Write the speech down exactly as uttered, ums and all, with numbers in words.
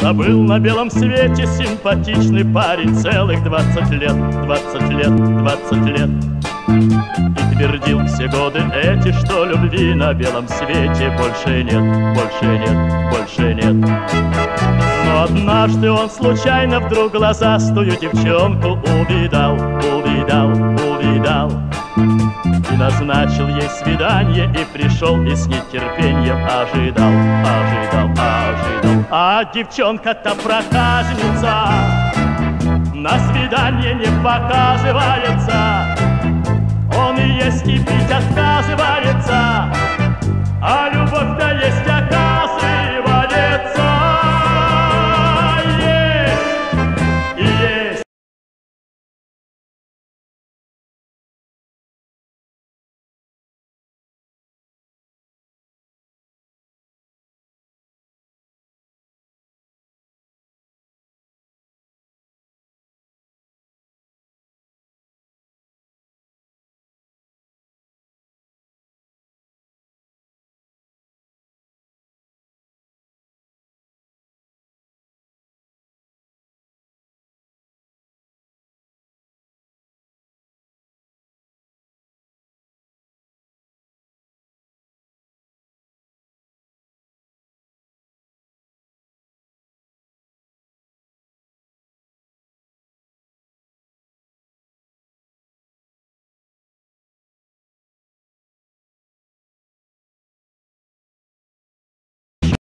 А был на белом свете симпатичный парень целых двадцать лет, двадцать лет, двадцать лет. И твердил все годы эти, что любви на белом свете больше нет, больше нет, больше нет. Но однажды он случайно вдруг глазастую девчонку увидал, увидал, увидал. И назначил ей свидание, и пришел, и с нетерпением ожидал, ожидал, ожидал. А девчонка-то проказница, на свидание не показывается. Он и есть, и пить отказывается, а любовь-то есть.